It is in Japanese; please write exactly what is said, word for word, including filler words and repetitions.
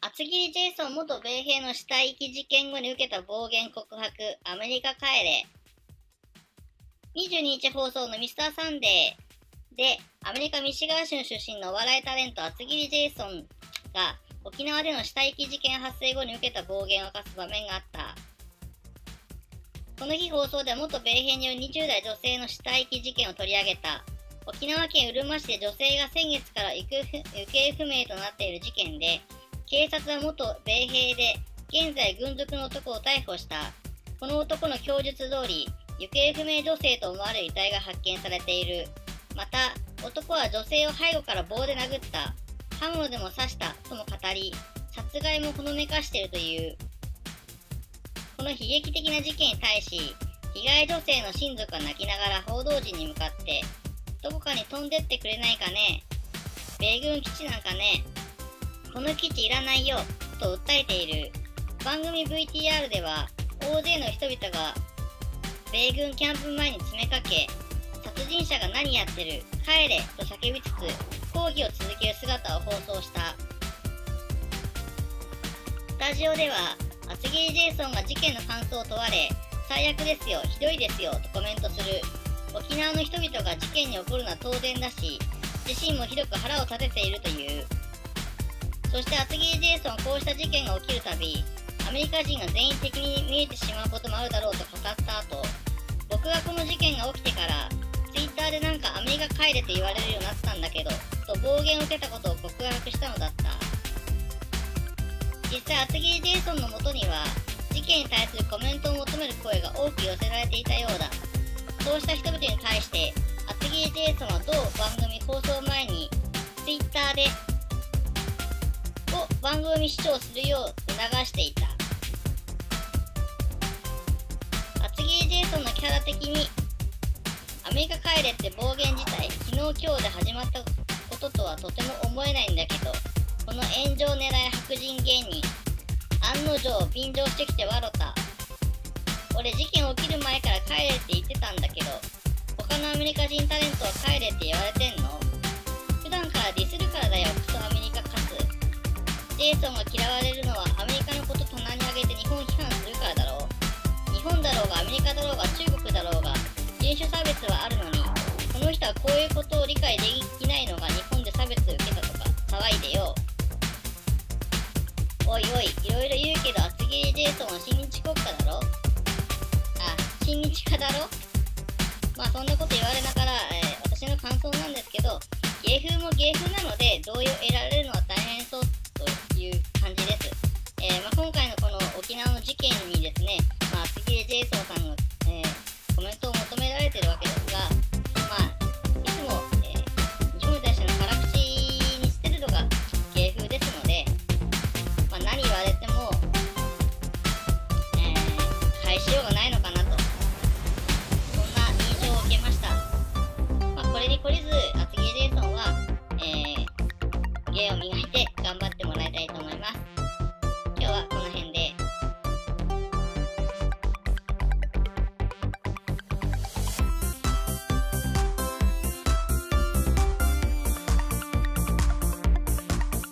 厚切りジェイソン元米兵の死体遺棄事件後に受けた暴言告白、アメリカ帰れ。にじゅうににち放送のミスターサンデーで、アメリカミシガン州出身のお笑いタレント厚切りジェイソンが沖縄での死体遺棄事件発生後に受けた暴言を明かす場面があった。この日放送では元米兵によるにじゅうだい女性の死体遺棄事件を取り上げた。沖縄県うるま市で女性が先月から行方不明となっている事件で、警察は元米兵で現在軍属の男を逮捕した。この男の供述通り、行方不明女性と思われる遺体が発見されている。また、男は女性を背後から棒で殴った、刃物でも刺したとも語り、殺害もほのめかしているという。この悲劇的な事件に対し、被害女性の親族は泣きながら報道陣に向かって、どこかに飛んでってくれないかね、米軍基地なんかね、この基地いらないよと訴えている。番組 ブイティーアール では大勢の人々が米軍キャンプ前に詰めかけ、殺人者が何やってる、帰れと叫びつつ抗議を続ける姿を放送した。スタジオでは厚切りジェイソンが事件の感想を問われ、最悪ですよ、ひどいですよとコメントする。沖縄の人々が事件に起こるのは当然だし、自身もひどく腹を立てているという。そして厚切りジェイソンはこうした事件が起きるたび、アメリカ人が全員的に見えてしまうこともあるだろうと語った後、僕がこの事件が起きてからツイッターでなんかアメリカ帰れって言われるようになったんだけどと暴言を受けたことを告白したのだった。実際厚切りジェイソンのもとには事件に対するコメントを求める声が多く寄せられていたようだ。そうした人々に対して厚切りジェイソンは同番組放送前にツイッターでを番組視聴するよう促していた。厚切りジェイソンのキャラ的にアメリカ帰れって暴言自体昨日今日で始まったこととはとても思えないんだけど、この炎上狙い白人芸人案の定便乗してきて笑った。俺事件起きる前から帰れって言ってたんだけど、他のアメリカ人タレントは帰れって言われてんの？普段からディスるからだよ、クソアメリカカス。ジェイソンが嫌われるのはアメリカのこと棚に上げて日本批判するからだろう。日本だろうがアメリカだろうが中国だろうが人種差別はあるのに、この人はこういうことを理解できないのが日本で差別を受けたとか騒いでよ。おいおい、いろいろ言うけど厚切りジェイソンは親日国家だろ。あ、親日家だろ。まあそんなこと言われながら、えー、私の感想なんですけど、芸風も芸風なので同意を得られるのは大変